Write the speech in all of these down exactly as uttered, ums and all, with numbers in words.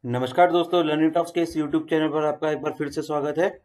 नमस्कार दोस्तों, learning talks के इस यूट्यूब चैनल पर आपका एक बार फिर से स्वागत है।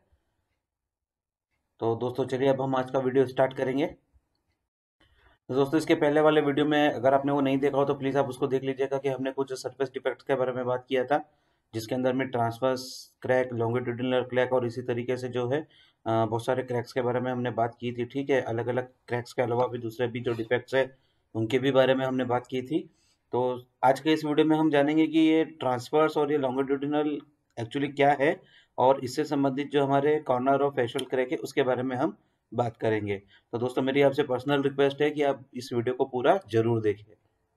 तो दोस्तों चलिए अब हम आज का वीडियो स्टार्ट करेंगे। तो दोस्तों इसके पहले वाले वीडियो में अगर आपने वो नहीं देखा हो तो प्लीज़ आप उसको देख लीजिएगा कि हमने कुछ सरफेस डिफेक्ट्स के बारे में बात किया था, जिसके अंदर में ट्रांसवर्स क्रैक, लॉन्गिट्यूडिनल क्रैक और इसी तरीके से जो है अ, बहुत सारे क्रैक्स के बारे में हमने बात की थी। ठीक है, अलग अलग क्रैक्स के अलावा भी दूसरे भी जो डिफेक्ट्स है उनके भी बारे में हमने बात की थी। तो आज के इस वीडियो में हम जानेंगे कि ये ट्रांसवर्स और ये लॉन्गिट्यूडिनल एक्चुअली क्या है, और इससे संबंधित जो हमारे कॉर्नर और फेशियल क्रैक है उसके बारे में हम बात करेंगे। तो दोस्तों मेरी आपसे पर्सनल रिक्वेस्ट है कि आप इस वीडियो को पूरा जरूर देखें।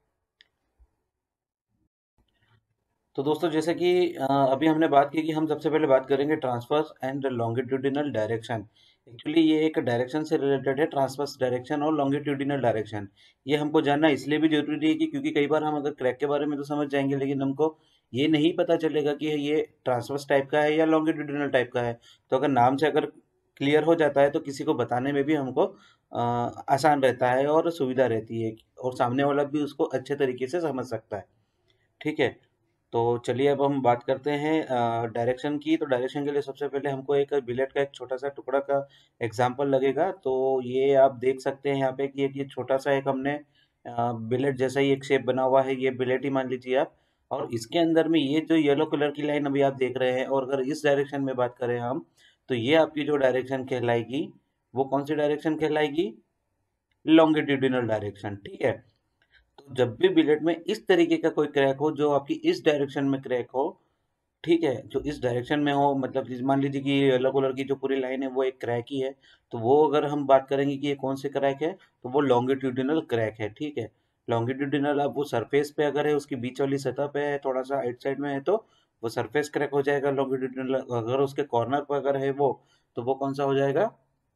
तो दोस्तों जैसे कि अ, अभी हमने बात की कि हम सबसे पहले बात करेंगे transverse and longitudinal direction. Actually ये एक डायरेक्शन से रिलेटेड है, ट्रांसवर्स डायरेक्शन और लॉन्गिट्यूडिनल डायरेक्शन। ये हमको जानना इसलिए भी जरूरी है कि क्योंकि कई बार हम अगर क्रैक के बारे में तो समझ जाएंगे, लेकिन हमको ये नहीं पता चलेगा कि ये ट्रांसवर्स टाइप का है या लॉन्गिट्यूडिनल टाइप का है। तो अगर नाम से अगर क्लियर हो जाता है तो किसी को बताने में भी हमको अ, आसान रहता है और सुविधा रहती है, और सामने वाला भी उसको अच्छे तरीके से समझ सकता है। ठीक है, तो चलिए अब हम बात करते हैं डायरेक्शन की। तो डायरेक्शन के लिए सबसे पहले हमको एक बिलेट का एक छोटा सा टुकड़ा का एग्जांपल लगेगा। तो ये आप देख सकते हैं यहाँ पे कि एक ये छोटा सा एक हमने बिलेट जैसा ही एक शेप बना हुआ है, ये बिलेट ही मान लीजिए आप। और इसके अंदर में ये जो येलो कलर की लाइन अभी आप देख रहे हैं, और अगर इस डायरेक्शन में बात करें हम, तो ये आपकी जो डायरेक्शन कहलाएगी वो कौन सी डायरेक्शन कहलाएगी? Longitudinal direction. ठीक है, तो जब भी बिलेट में इस तरीके का कोई क्रैक हो जो आपकी इस डायरेक्शन में क्रैक हो, ठीक है, जो इस डायरेक्शन में हो, मतलब जिस- मान लीजिए कि येलो कलर की जो पूरी लाइन है वो एक क्रैक ही है, तो वो अगर हम बात करेंगे कि ये कौन से क्रैक है, तो वो लॉन्गिट्यूडिनल क्रैक है। ठीक है, लॉन्गिट्यूडिनल अब वो सरफेस पे अगर है, उसकी बीच वाली सतह पे है, थोड़ा सा आइट साइड में है, तो वो सरफेस क्रैक हो जाएगा लॉन्गिट्यूडिनल। अगर उसके कॉर्नर पर अगर है वो, तो वो कौन सा हो जाएगा?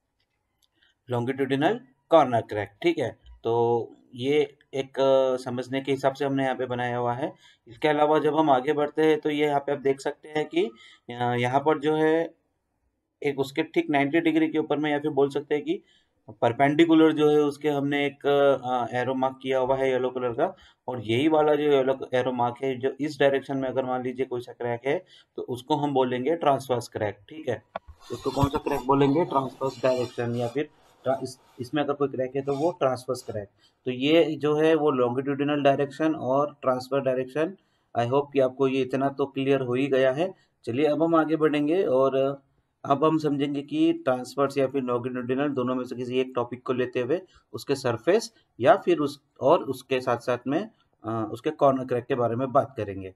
Longitudinal corner crack. ठीक है, तो ये एक अ, समझने के हिसाब से हमने यहाँ पे बनाया हुआ है। इसके अलावा जब हम आगे बढ़ते हैं तो ये यहाँ पे आप देख सकते हैं कि अ, यहाँ पर जो है एक उसके ठीक नाइन्टी डिग्री के ऊपर में, या फिर बोल सकते हैं कि परपेंडिकुलर जो है उसके हमने एक एरो मार्क किया हुआ है येलो कलर का। और यही वाला जो येलो एरो मार्क है जो इस डायरेक्शन में अगर मान लीजिए कोई सा क्रैक है, तो उसको हम बोलेंगे ट्रांसवर्स क्रैक। ठीक है, उसको कौन सा क्रैक बोलेंगे? ट्रांसवर्स डायरेक्शन, या फिर ट्रा- इस, इसमें अगर कोई क्रैक है तो वो ट्रांसवर्स क्रैक। तो ये जो है वो लॉन्गिट्यूडिनल डायरेक्शन और ट्रांसफर डायरेक्शन। आई होप कि आपको ये इतना तो क्लियर हो ही गया है। चलिए अब हम आगे बढ़ेंगे, और अब हम समझेंगे कि ट्रांसवर्स या फिर लॉन्गिट्यूडिनल दोनों में से किसी एक टॉपिक को लेते हुए उसके सरफेस या फिर उस और उसके साथ साथ में अ, उसके कॉर्नर क्रैक के बारे में बात करेंगे।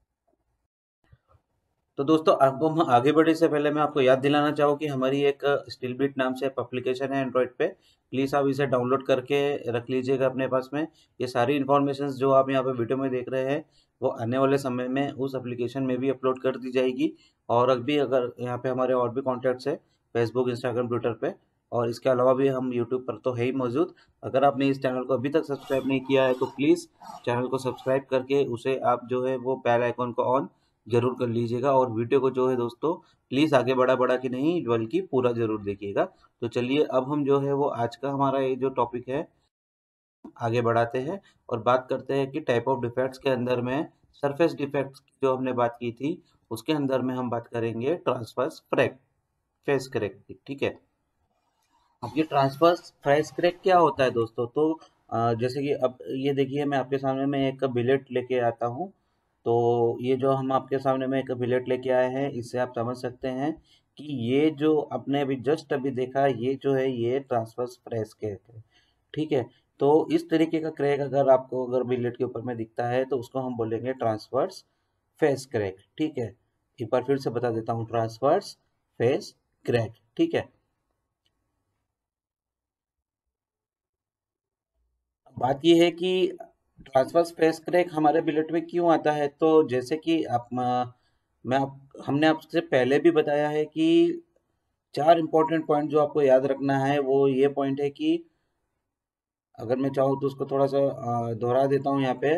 तो दोस्तों अब हम आगे बढ़ने से पहले मैं आपको याद दिलाना चाहूँ कि हमारी एक स्टिलबिट नाम से एप्लीकेशन है एंड्रॉइड पे। प्लीज़ आप इसे डाउनलोड करके रख लीजिएगा अपने पास में। ये सारी इन्फॉर्मेशन जो आप यहाँ पे वीडियो में देख रहे हैं वो आने वाले समय में उस एप्लीकेशन में भी अपलोड कर दी जाएगी। और अभी अगर यहाँ पे हमारे और भी कॉन्टैक्ट्स है, फेसबुक, इंस्टाग्राम, ट्विटर पे, और इसके अलावा भी हम यूट्यूब पर तो है ही मौजूद। अगर आपने इस चैनल को अभी तक सब्सक्राइब नहीं किया है तो प्लीज़ चैनल को सब्सक्राइब करके उसे आप जो है वो बेल आइकॉन को ऑन जरूर कर लीजिएगा। और वीडियो को जो है दोस्तों प्लीज आगे बढ़ा बढ़ा के नहीं बल्कि पूरा जरूर देखिएगा। तो चलिए अब हम जो है वो आज का हमारा ये जो टॉपिक है आगे बढ़ाते हैं, और बात करते हैं कि टाइप ऑफ डिफेक्ट्स के अंदर में सरफेस डिफेक्ट्स की जो हमने बात की थी उसके अंदर में हम बात करेंगे ट्रांसवर्स क्रैक, फेस क्रैक की। ठीक है, अब ये ट्रांसवर्स फेस क्रैक क्या होता है दोस्तों? तो अ, जैसे कि अब ये देखिए, मैं आपके सामने में एक बिलेट लेके आता हूँ। तो ये जो हम आपके सामने में एक बिलेट लेके आए हैं, इससे आप समझ सकते हैं कि ये जो आपने अभी जस्ट अभी देखा, ये जो है ये ट्रांसवर्स फेस क्रैक है। ठीक है, तो इस तरीके का क्रैक अगर आपको अगर बिलेट के ऊपर में दिखता है तो उसको हम बोलेंगे ट्रांसवर्स फेस क्रैक। ठीक है, एक बार फिर से बता देता हूँ, ट्रांसवर्स फेस क्रैक। ठीक है, बात ये है कि ट्रांसवर्स फेस क्रैक हमारे बिलेट में क्यों आता है। तो जैसे कि आप अ, मैं आप हमने आपसे पहले भी बताया है कि चार इंपॉर्टेंट पॉइंट जो आपको याद रखना है वो ये पॉइंट है कि अगर मैं चाहूँ तो उसको थोड़ा सा अ, दोहरा देता हूँ यहाँ पे।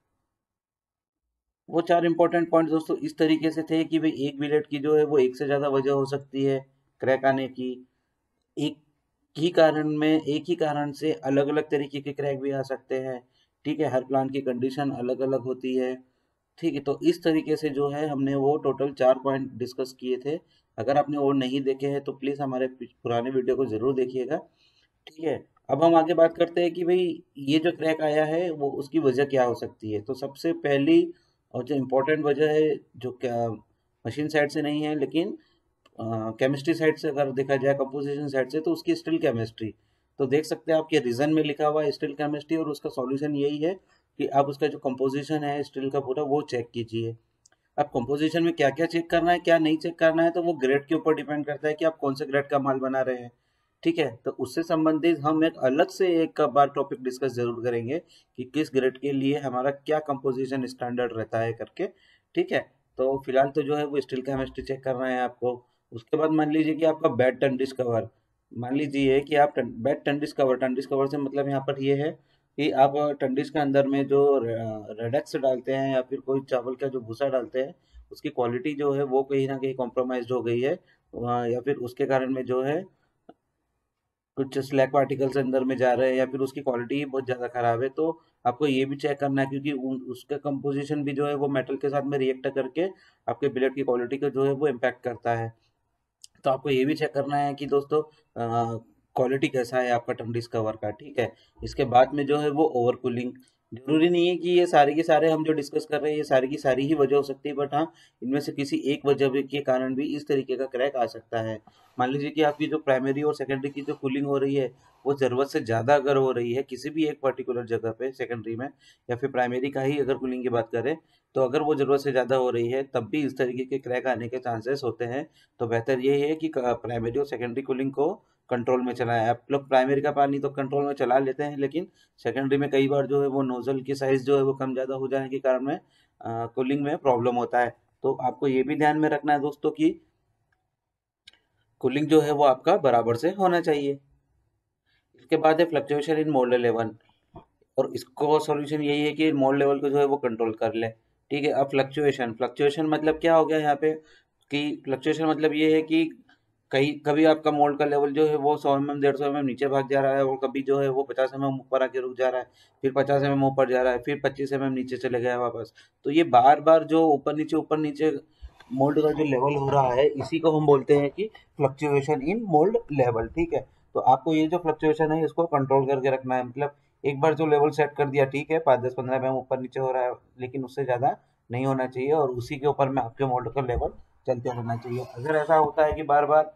वो चार इंपॉर्टेंट पॉइंट दोस्तों इस तरीके से थे कि भाई एक बिलेट की जो है वो एक से ज्यादा वजह हो सकती है क्रैक आने की। एक ही कारण में एक ही कारण से अलग अलग तरीके के क्रैक भी आ सकते हैं। ठीक है, हर प्लांट की कंडीशन अलग अलग होती है। ठीक है, तो इस तरीके से जो है हमने वो टोटल चार पॉइंट डिस्कस किए थे। अगर आपने वो नहीं देखे हैं तो प्लीज़ हमारे पि- पुराने वीडियो को ज़रूर देखिएगा। ठीक है, अब हम आगे बात करते हैं कि भाई ये जो क्रैक आया है वो उसकी वजह क्या हो सकती है। तो सबसे पहली और जो इम्पोर्टेंट वजह है, जो क्या मशीन साइड से नहीं है लेकिन केमिस्ट्री साइड से अगर देखा जाए, कंपोजिशन साइड से, तो उसकी स्टिल केमिस्ट्री। तो देख सकते हैं आपके रीजन में लिखा हुआ है स्टिल केमिस्ट्री, और उसका सॉल्यूशन यही है कि आप उसका जो कंपोजिशन है स्टिल का पूरा वो चेक कीजिए। अब कंपोजिशन में क्या क्या चेक करना है, क्या नहीं चेक करना है, तो वो ग्रेड के ऊपर डिपेंड करता है कि आप कौन से ग्रेड का माल बना रहे हैं। ठीक है, तो उससे संबंधित हम एक अलग से एक बार टॉपिक डिस्कस जरूर करेंगे कि किस ग्रेड के लिए हमारा क्या कंपोजिशन स्टैंडर्ड रहता है करके। ठीक है, तो फिलहाल तो जो है वो स्टील केमिस्ट्री चेक करना है आपको। उसके बाद मान लीजिए कि आपका बैड टन डिस्कवर, मान लीजिए कि आप bad ton discover, ton discover से मतलब यहाँ पर ये है कि आप टंडिस के अंदर में जो रेडेक्स डालते हैं या फिर कोई चावल का जो भूसा डालते हैं, उसकी क्वालिटी जो है वो कहीं ना कहीं कॉम्प्रोमाइज हो गई है वहाँ, या फिर उसके कारण में जो है कुछ स्लैग पार्टिकल्स अंदर में जा रहे हैं या फिर उसकी क्वालिटी ही बहुत ज़्यादा खराब है। तो आपको ये भी चेक करना है, क्योंकि उ- उसका कंपोजिशन भी जो है वो मेटल के साथ में रिएक्ट करके आपके बिलेट की क्वालिटी को जो है वो इम्पैक्ट करता है। तो आपको ये भी चेक करना है कि दोस्तों क्वालिटी कैसा है आपका टर्म डिस्कवर का। ठीक है, इसके बाद में जो है वो ओवर कूलिंग। जरूरी नहीं है कि ये सारे के सारे हम जो डिस्कस कर रहे हैं ये सारी की सारी ही वजह हो सकती है, बट हाँ, इनमें से किसी एक वजह भी- के कारण भी इस तरीके का क्रैक आ सकता है। मान लीजिए कि आपकी जो प्राइमरी और सेकेंडरी की जो कूलिंग हो रही है वो ज़रूरत से ज़्यादा अगर हो रही है किसी भी एक पर्टिकुलर जगह पे, सेकेंडरी में या फिर प्राइमरी का ही अगर कूलिंग की बात करें, तो अगर वो ज़रूरत से ज़्यादा हो रही है तब भी इस तरीके के क्रैक आने के चांसेस होते हैं। तो बेहतर ये है कि प्राइमरी और सेकेंडरी कूलिंग को कंट्रोल में चलाएं। आप लोग प्राइमरी का पानी तो कंट्रोल में चला लेते हैं, लेकिन सेकेंडरी में कई बार जो है वो नोजल की साइज जो है वो कम ज़्यादा हो जाने के कारण में कूलिंग में प्रॉब्लम होता है। तो आपको ये भी ध्यान में रखना है दोस्तों कि कूलिंग जो है वो आपका बराबर से होना चाहिए। इसके बाद है फ्लक्चुएशन इन मोल्ड लेवल, और इसको सॉल्यूशन यही है कि मोल्ड लेवल को जो है वो कंट्रोल कर ले। ठीक है, अब फ्लक्चुएशन, फ्लक्चुएशन मतलब क्या हो गया यहाँ पे कि फ्लक्चुएशन मतलब ये है कि कहीं कभी आपका मोल्ड का लेवल जो है वो सौ एम एम डेढ़ सौ एम एम नीचे भाग जा रहा है, और कभी जो है वो पचास एम एम ऊपर आके रुक जा रहा है, फिर पचास एम एम ऊपर जा रहा है, फिर पच्चीस एम एम नीचे चले गया वापस। तो ये बार बार जो ऊपर नीचे ऊपर नीचे मोल्ड का जो लेवल हो रहा है इसी को हम बोलते हैं कि फ्लक्चुएशन इन मोल्ड लेवल। ठीक है, तो आपको ये जो फ्लक्चुएशन है इसको कंट्रोल करके रखना है। मतलब एक बार जो लेवल सेट कर दिया, ठीक है, पाँच दस पंद्रह एम एम ऊपर नीचे हो रहा है, लेकिन उससे ज़्यादा नहीं होना चाहिए, और उसी के ऊपर में आपके मोल्ड का लेवल चलते रहना चाहिए। अगर ऐसा होता है कि बार बार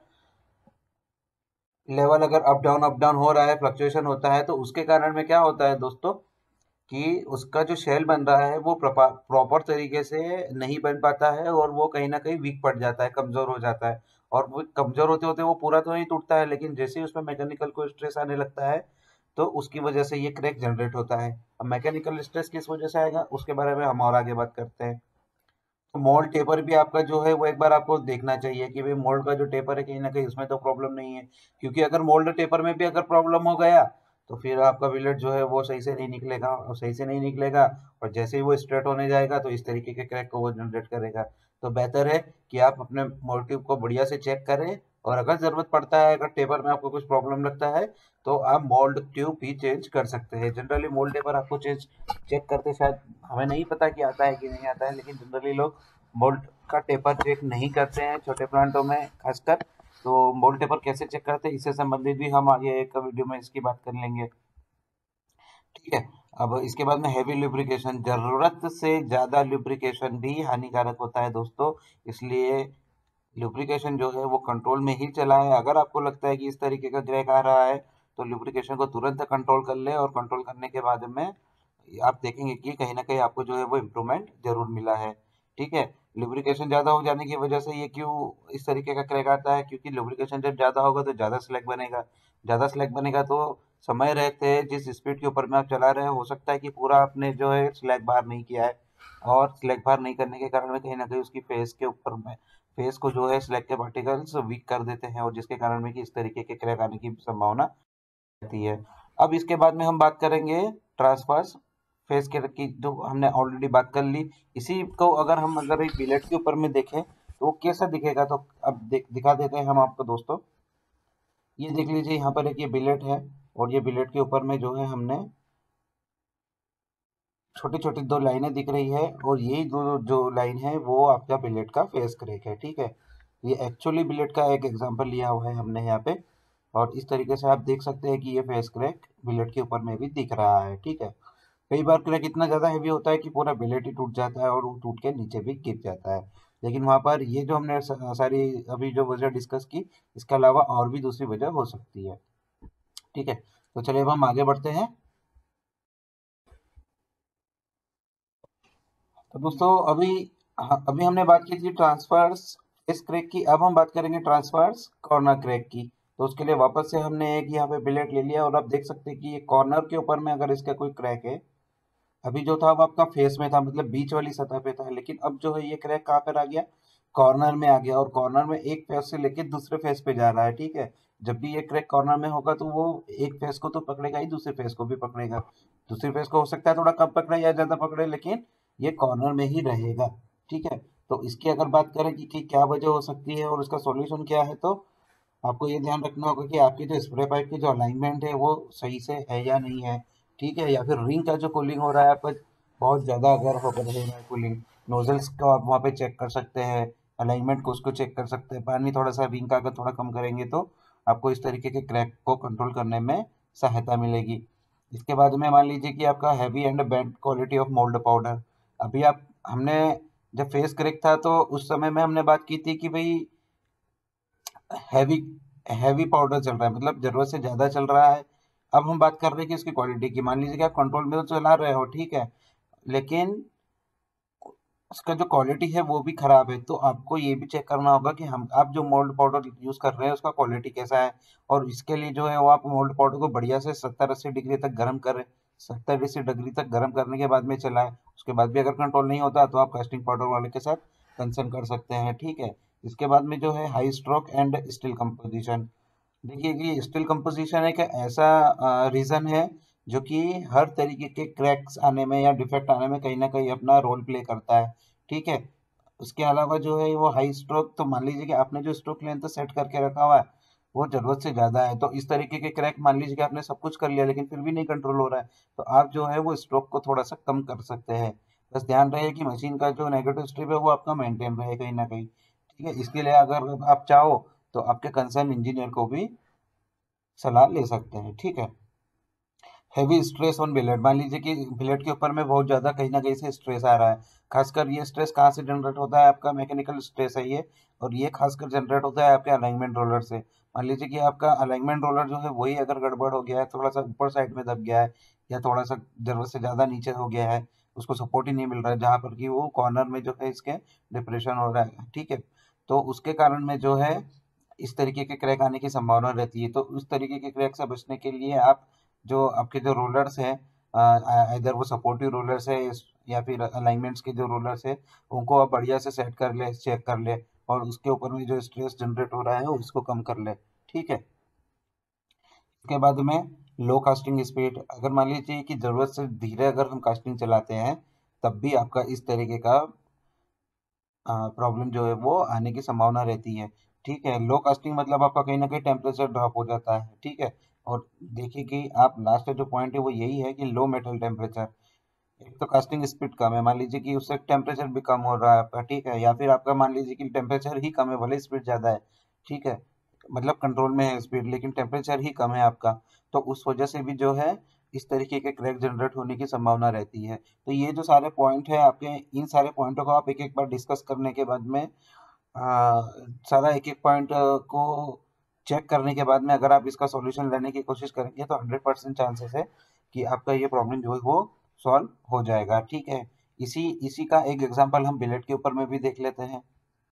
लेवल अगर अप डाउन अप डाउन हो रहा है, फ्लक्चुएशन होता है, तो उसके कारण में क्या होता है दोस्तों कि उसका जो शेल बन रहा है वो प्रॉपर तरीके से नहीं बन पाता है, और वो कहीं ना कहीं वीक पड़ जाता है, कमजोर हो जाता है। और वो कमजोर होते होते वो पूरा तो नहीं टूटता है, लेकिन जैसे ही उसमें मैकेनिकल को स्ट्रेस आने लगता है तो उसकी वजह से ये क्रैक जनरेट होता है। अब मैकेनिकल स्ट्रेस किस वजह से आएगा उसके बारे में हम और आगे बात करते हैं। तो मोल्ड टेपर भी आपका जो है वो एक बार आपको देखना चाहिए कि भाई मोल्ड का जो टेपर है कहीं ना कहीं उसमें तो प्रॉब्लम नहीं है, क्योंकि अगर मोल्ड टेपर में भी अगर प्रॉब्लम हो गया तो फिर आपका बिलेट जो है वो सही से नहीं निकलेगा, और सही से नहीं निकलेगा और जैसे ही वो स्ट्रेट होने जाएगा तो इस तरीके के क्रैक को वो जनरेट करेगा। तो बेहतर है कि आप अपने मोल्ड ट्यूब को बढ़िया से चेक करें, और अगर ज़रूरत पड़ता है, अगर टेपर में आपको कुछ प्रॉब्लम लगता है तो आप मोल्ड ट्यूब भी चेंज कर सकते हैं। जनरली मोल्ड टेपर आपको चेंज चेक करते शायद हमें नहीं पता कि आता है कि नहीं आता है, लेकिन जनरली लोग बोल्ट का टेपर चेक नहीं करते हैं छोटे प्लांटों में खासकर। तो बोल्ट टेपर कैसे चेक करते हैं इससे संबंधित भी हम आगे एक वीडियो में इसकी बात कर लेंगे। ठीक है, अब इसके बाद में हैवी लुब्रिकेशन, जरूरत से ज्यादा लुब्रिकेशन भी हानिकारक होता है दोस्तों, इसलिए लुब्रिकेशन जो है वो कंट्रोल में ही चलाएं। अगर आपको लगता है कि इस तरीके का क्रैक आ रहा है तो लुब्रिकेशन को तुरंत कंट्रोल कर ले, और कंट्रोल करने के बाद में आप देखेंगे कि कहीं ना कहीं आपको जो है वो इम्प्रूवमेंट जरूर मिला है। ठीक है, लुब्रिकेशन ज़्यादा हो जाने की वजह से ये क्यों इस तरीके का क्रैक आता है, क्योंकि लुब्रिकेशन जब ज़्यादा होगा तो ज़्यादा स्लैग बनेगा। ज़्यादा स्लैग बनेगा तो समय रहते जिस स्पीड के ऊपर में आप चला रहे हैं हो सकता है कि पूरा आपने जो है स्लैग बाहर नहीं किया है, और स्लैग बाहर नहीं करने के कारण में कहीं ना कहीं उसकी फेस के ऊपर में फेस को जो है स्लैग के पार्टिकल्स वीक कर देते हैं, और जिसके कारण में कि इस तरीके के क्रैक आने की संभावना रहती है। अब इसके बाद में हम बात करेंगे ट्रांसफर्स फेस के की, जो हमने ऑलरेडी बात कर ली। इसी को अगर हम अगर एक बिलेट के ऊपर में देखें तो वो कैसा दिखेगा, तो अब देख दिखा देते हैं हम आपको दोस्तों। ये देख लीजिए यहाँ पर एक ये बिलेट है, और ये बिलेट के ऊपर में जो है हमने छोटी छोटी दो लाइनें दिख रही है और यही दो जो लाइन है वो आपका बिलेट का फेस क्रैक है। ठीक है, ये एक्चुअली बिलेट का एक एग्जांपल लिया हुआ है हमने यहाँ पे, और इस तरीके से आप देख सकते हैं कि ये फेस क्रैक बिलेट के ऊपर में भी दिख रहा है। ठीक है, कई बार क्रैक इतना ज़्यादा हैवी होता है कि पूरा बिलेट ही टूट जाता है और वो टूट के नीचे भी गिर जाता है। लेकिन वहाँ पर ये जो हमने सा- सारी अभी जो वजह डिस्कस की, इसके अलावा और भी दूसरी वजह हो सकती है। ठीक है, तो चलिए अब हम आगे बढ़ते हैं। तो दोस्तों अभी हाँ, अभी हमने बात की थी ट्रांसफर्स फेस क्रैक की, अब हम बात करेंगे ट्रांसफर्स कॉर्नर क्रैक की। तो उसके लिए वापस से हमने एक यहाँ पे बिलेट ले लिया और आप देख सकते हैं कि ये कॉर्नर के ऊपर में अगर इसका कोई क्रैक है, अभी जो था वो आपका फेस में था, मतलब बीच वाली सतह पे था, लेकिन अब जो है ये क्रैक कहाँ पर आ गया, कॉर्नर में आ गया, और कॉर्नर में एक फेस से लेके दूसरे फेस पे जा रहा है। ठीक है, जब भी ये क्रैक कॉर्नर में होगा तो वो एक फेस को तो पकड़ेगा ही, दूसरे फेस को भी पकड़ेगा। दूसरे फेस को हो सकता है थोड़ा कम पकड़े या ज्यादा पकड़े, लेकिन ये कॉर्नर में ही रहेगा। ठीक है, तो इसकी अगर बात करें कि, कि क्या वजह हो सकती है और उसका सॉल्यूशन क्या है, तो आपको ये ध्यान रखना होगा कि आपकी जो स्प्रे पाइप की जो अलाइनमेंट है वो सही से है या नहीं है। ठीक है, या फिर रिंग का जो कूलिंग हो रहा है आपका बहुत ज़्यादा अगर हो रहा है कूलिंग, नोजल्स को आप वहाँ पे चेक कर सकते हैं, अलाइनमेंट को उसको चेक कर सकते हैं। पानी थोड़ा सा रिंग का अगर थोड़ा कम करेंगे तो आपको इस तरीके के क्रैक को कंट्रोल करने में सहायता मिलेगी। इसके बाद में मान लीजिए कि आपका heavy and bad quality of mould powder. अभी आप हमने जब फेस क्रैक था तो उस समय में हमने बात की थी कि भाई हैवी हैवी पाउडर चल रहा है, मतलब जरूरत से ज्यादा चल रहा है। अब हम बात कर रहे हैं कि उसकी क्वालिटी की, मान लीजिए कि आप कंट्रोल में तो चला रहे हो, ठीक है, लेकिन उसका जो क्वालिटी है वो भी खराब है, तो आपको ये भी चेक करना होगा कि हम आप जो मोल्ड पाउडर यूज कर रहे हैं उसका क्वालिटी कैसा है। और इसके लिए जो है वो आप मोल्ड पाउडर को बढ़िया से सत्तर अस्सी डिग्री तक गर्म करें, सत्तर अस्सी डिग्री तक गर्म करने के बाद में चलाएं। उसके बाद भी अगर कंट्रोल नहीं होता तो आप कास्टिंग पाउडर वाले के साथ कंसर्न कर सकते हैं। ठीक है, इसके बाद में जो है high stroke and steel composition. देखिए कि स्टील कंपोजिशन एक ऐसा रीजन है जो कि हर तरीके के क्रैक्स आने में या डिफेक्ट आने में कहीं ना कहीं अपना रोल प्ले करता है। ठीक है, उसके अलावा जो है वो हाई स्ट्रोक, तो मान लीजिए कि आपने जो स्ट्रोक लेंथ सेट करके रखा हुआ है वो जरूरत से ज्यादा है, तो इस तरीके के क्रैक मान लीजिए कि आपने सब कुछ कर लिया लेकिन फिर भी नहीं कंट्रोल हो रहा है, तो आप जो है वो स्ट्रोक को थोड़ा सा कम कर सकते हैं। बस ध्यान रहे कि मशीन का जो नेगेटिव स्ट्रिप है वो आपका मेंटेन रहे कहीं ना कहीं। ठीक है, इसके लिए अगर आप चाहो तो आपके कंसर्न इंजीनियर को भी सलाह ले सकते हैं। ठीक है, हैवी स्ट्रेस ऑन बिलेट, मान लीजिए कि बिलेट के ऊपर में बहुत ज़्यादा कहीं ना कहीं से स्ट्रेस आ रहा है। खासकर ये स्ट्रेस कहाँ से जनरेट होता है, आपका मैकेनिकल स्ट्रेस है ये, और ये खासकर जनरेट होता है आपके अलाइनमेंट रोलर से। मान लीजिए कि आपका अलाइनमेंट रोलर जो है वही अगर गड़बड़ हो गया है, थोड़ा सा ऊपर साइड में दब गया है, या थोड़ा सा जरूरत से ज़्यादा नीचे हो गया है, उसको सपोर्ट ही नहीं मिल रहा है, जहाँ पर कि वो कॉर्नर में जो है इसके डिप्रेशन हो रहा है। ठीक है, तो उसके कारण में जो है इस तरीके के क्रैक आने की संभावना रहती है। तो उस तरीके के क्रैक से बचने के लिए आप जो आपके जो रोलर्स हैं, इधर वो सपोर्टिव रोलर्स है या फिर अलाइनमेंट्स के जो रोलर्स है, उनको आप बढ़िया से सेट कर ले, चेक कर ले, और उसके ऊपर में जो स्ट्रेस जनरेट हो रहा है उसको कम कर ले। ठीक है, इसके बाद में लो कास्टिंग स्पीड, अगर मान लीजिए कि ज़रूरत से धीरे अगर हम कास्टिंग चलाते हैं तब भी आपका इस तरीके का प्रॉब्लम जो है वो आने की संभावना रहती है। ठीक है, लो कास्टिंग मतलब आपका कहीं ना कहीं टेम्परेचर ड्रॉप हो जाता है। ठीक है, और देखिए कि आप लास्ट जो पॉइंट है वो यही है कि लो मेटल टेम्परेचर, एक तो कास्टिंग स्पीड कम है, मान लीजिए कि उससे टेम्परेचर भी कम हो रहा है आपका। ठीक है, या फिर आपका मान लीजिए कि टेम्परेचर ही कम है, भले स्पीड ज़्यादा है। ठीक है, मतलब कंट्रोल में है स्पीड लेकिन टेम्परेचर ही कम है आपका, तो उस वजह से भी जो है इस तरीके के क्रैक जनरेट होने की संभावना रहती है। तो ये जो सारे पॉइंट है आपके, इन सारे पॉइंटों को आप एक एक बार डिस्कस करने के बाद में आ, सारा एक एक पॉइंट को चेक करने के बाद में अगर आप इसका सॉल्यूशन लेने की कोशिश करेंगे तो हंड्रेड परसेंट चांसेस है कि आपका ये प्रॉब्लम जो है वो सॉल्व हो जाएगा। ठीक है, इसी इसी का एक एग्जांपल हम बिलेट के ऊपर में भी देख लेते हैं।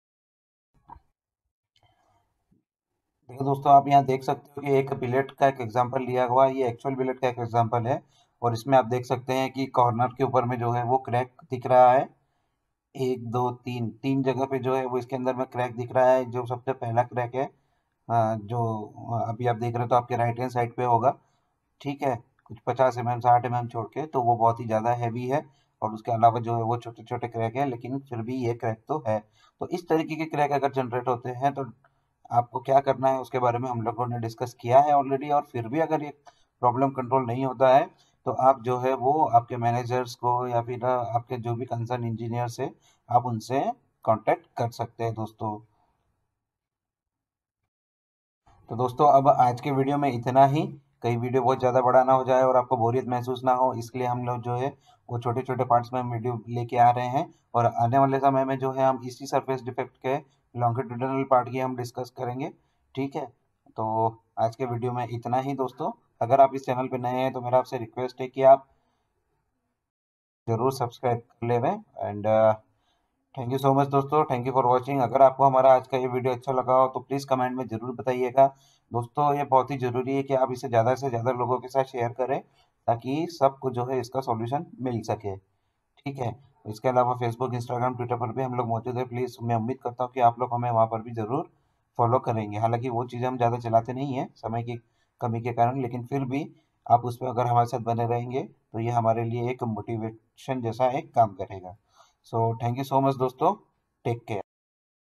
देखिए दोस्तों, आप यहाँ देख सकते हो कि एक बिलेट का एक एग्जांपल लिया हुआ है, ये एक्चुअल बिलेट का एक एग्जांपल है, और इसमें आप देख सकते हैं कि कॉर्नर के ऊपर में जो है वो क्रैक दिख रहा है। एक दो तीन तीन जगह पे जो है वो इसके अंदर में क्रैक दिख रहा है। जो सबसे पहला क्रैक है, हाँ, जो अभी आप देख रहे हो तो आपके राइट हैंड साइड पे होगा। ठीक है, कुछ पचास एम एम साठ एम एम छोड़ के, तो वो बहुत ही ज़्यादा हैवी है, और उसके अलावा जो है वो छोटे छोटे क्रैक है, लेकिन फिर भी ये क्रैक तो है। तो इस तरीके के क्रैक अगर जनरेट होते हैं तो आपको क्या करना है उसके बारे में हम लोगों ने डिस्कस किया है ऑलरेडी, और फिर भी अगर ये प्रॉब्लम कंट्रोल नहीं होता है तो आप जो है वो आपके मैनेजर्स को या फिर आपके जो भी कंसर्न इंजीनियर्स है, आप उनसे कांटेक्ट कर सकते हैं दोस्तों। तो दोस्तों अब आज के वीडियो में इतना ही। कई वीडियो बहुत ज़्यादा बड़ा ना हो जाए और आपको बोरियत महसूस ना हो, इसलिए हम लोग जो है वो छोटे छोटे पार्ट्स में वीडियो लेके आ रहे हैं। और आने वाले समय में जो है हम इसी सरफेस डिफेक्ट के लॉन्गिट्यूडिनल पार्ट की हम डिस्कस करेंगे। ठीक है, तो आज के वीडियो में इतना ही दोस्तों। अगर आप इस चैनल पे नए हैं तो मेरा आपसे रिक्वेस्ट है कि आप जरूर सब्सक्राइब कर लें। And thank you so much दोस्तों, थैंक यू फॉर वॉचिंग। अगर आपको हमारा आज का ये वीडियो अच्छा लगा हो तो प्लीज़ कमेंट में ज़रूर बताइएगा। दोस्तों ये बहुत ही ज़रूरी है कि आप इसे ज़्यादा से ज़्यादा लोगों के साथ शेयर करें, ताकि सबको जो है इसका सॉल्यूशन मिल सके। ठीक है, इसके अलावा फेसबुक, इंस्टाग्राम, ट्विटर पर भी हम लोग मौजूद है। प्लीज़ मैं उम्मीद करता हूँ कि आप लोग हमें वहाँ पर भी ज़रूर फॉलो करेंगे। हालांकि वो चीज़ें हम ज़्यादा चलाते नहीं हैं समय की कमी के कारण, लेकिन फिर भी आप उस पर अगर हमारे साथ बने रहेंगे तो ये हमारे लिए एक मोटिवेशन जैसा एक काम करेगा। So thank you so much दोस्तों, टेक केयर।